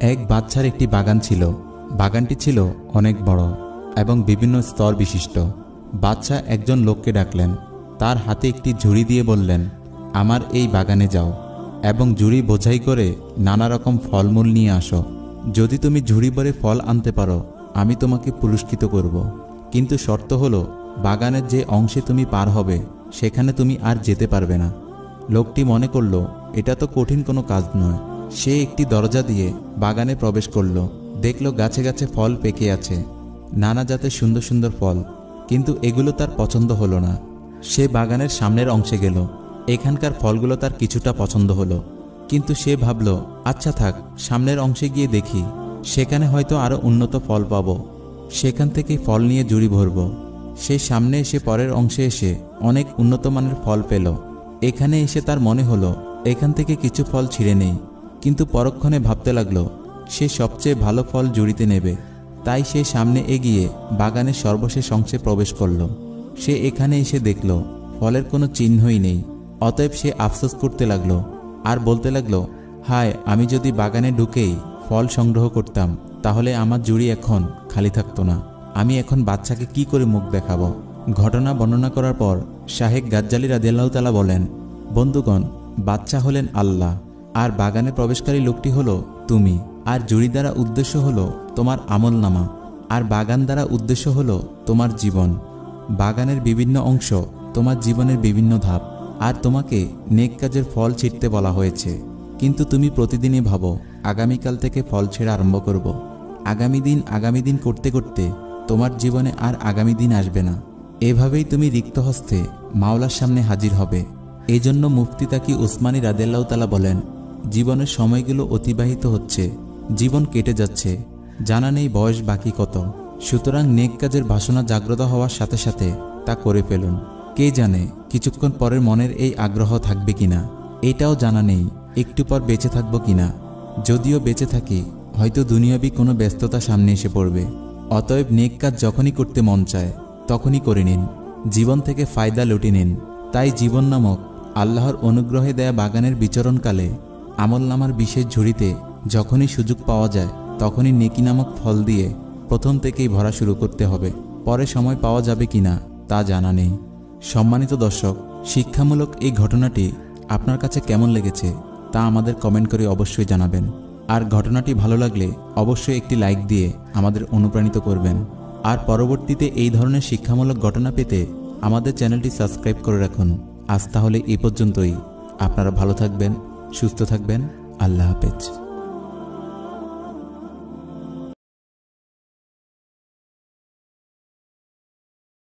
এক বাচ্চার একটি বাগান ছিল। বাগানটি ছিল অনেক বড় এবং বিভিন্ন স্তর বিশিষ্ট। বাচ্চা একজন লোককে ডাকলেন, তার হাতে একটি ঝুড়ি দিয়ে বললেন, আমার এই বাগানে যাও এবং ঝুড়ি বোঝাই করে নানা রকম ফলমূল নিয়ে আসো। যদি তুমি ঝুড়ি ভরে ফল আনতে পারো আমি তোমাকে পুরস্কৃত করব, কিন্তু শর্ত হলো বাগানের যে অংশে তুমি পার হবে সেখানে তুমি আর যেতে পারবে না। লোকটি মনে করল এটা তো কঠিন কোনো কাজ নয়। সে একটি দরজা দিয়ে বাগানে প্রবেশ করল। দেখল গাছে গাছে ফল পেকে আছে, নানা জাতের সুন্দর সুন্দর ফল, কিন্তু এগুলো তার পছন্দ হলো না। সে বাগানের সামনের অংশে গেল। এখানকার ফলগুলো তার কিছুটা পছন্দ হলো, কিন্তু সে ভাবল আচ্ছা থাক, সামনের অংশে গিয়ে দেখি, সেখানে হয়তো আরও উন্নত ফল পাব, সেখান থেকেই ফল নিয়ে ঝুড়ি ভরব। সে সামনে এসে পরের অংশে এসে অনেক উন্নত মানের ফল পেল। এখানে এসে তার মনে হলো এখান থেকে কিছু ফল ছিঁড়ে নেই, কিন্তু পরক্ষণে ভাবতে লাগলো সে সবচেয়ে ভালো ফল ঝুড়িতে নেবে। তাই সে সামনে এগিয়ে বাগানের সর্বশেষ অংশে প্রবেশ করল। সে এখানে এসে দেখল ফলের কোনো চিহ্নই নেই। অতএব সে আফসোস করতে লাগলো আর বলতে লাগলো, হায়, আমি যদি বাগানে ঢুকেই ফল সংগ্রহ করতাম তাহলে আমার ঝুড়ি এখন খালি থাকতো না। আমি এখন বাচ্চাকে কি করে মুখ দেখাবো। ঘটনা বর্ণনা করার পর শাহেখ গাজ্জালী রাদিয়াল্লাহু তাআলা বলেন, বন্ধুগণ, বাচ্চা হলেন আল্লাহ, আর বাগানে প্রবেশকারী লোকটি হলো তুমি, আর ঝুড়ি দ্বারা উদ্দেশ্য হলো তোমার আমলনামা, আর বাগান দ্বারা উদ্দেশ্য হলো তোমার জীবন। বাগানের বিভিন্ন অংশ তোমার জীবনের বিভিন্ন ধাপ, আর তোমাকে নেক কাজের ফল ছিঁড়তে বলা হয়েছে। কিন্তু তুমি প্রতিদিনই ভাবো আগামীকাল থেকে ফল ছেঁড়া আরম্ভ করব। আগামী দিন করতে করতে তোমার জীবনে আর আগামী দিন আসবে না। এভাবেই তুমি রিক্ত হস্তে মাওলার সামনে হাজির হবে। এজন্য মুফতি তাকি উসমানী রাদিয়াল্লাহু তাআলা বলেন, জীবনের সময়গুলো অতিবাহিত হচ্ছে, জীবন কেটে যাচ্ছে, জানা নেই বয়স বাকি কত। সুতরাং নেক কাজের বাসনা জাগ্রত হওয়ার সাথে সাথে তা করে ফেলুন। কে জানে কিছুক্ষণ পরের মনের এই আগ্রহ থাকবে কিনা, এটাও জানা নেই একটু পর বেঁচে থাকবো কিনা। যদিও বেঁচে থাকি হয়তো দুনিয়াবি কোনো ব্যস্ততা সামনে এসে পড়বে। অতএব নেক কাজ যখনই করতে মন চায় তখনই করে নিন, জীবন থেকে ফায়দা লুটে নিন। তাই জীবন নামক আল্লাহর অনুগ্রহে দেয়া বাগানের বিচরণকালে আমলনামার বিশেষ ঝুড়িতে যখনই সুযোগ পাওয়া যায় তখনই নেকি নামক ফল দিয়ে প্রথম থেকেই ভরা শুরু করতে হবে। পরে সময় পাওয়া যাবে কিনা তা জানা নেই। সম্মানিত দর্শক, শিক্ষামূলক এই ঘটনাটি আপনার কাছে কেমন লেগেছে তা আমাদের কমেন্ট করে অবশ্যই জানাবেন। আর ঘটনাটি ভালো লাগলে অবশ্যই একটি লাইক দিয়ে আমাদের অনুপ্রাণিত করবেন। আর পরবর্তীতে এই ধরনের শিক্ষামূলক ঘটনা পেতে আমাদের চ্যানেলটি সাবস্ক্রাইব করে রাখুন। আজ তাহলে এই পর্যন্তই। আপনারা ভালো থাকবেন, সুস্থ থাকবেন। আল্লাহ হাফেজ।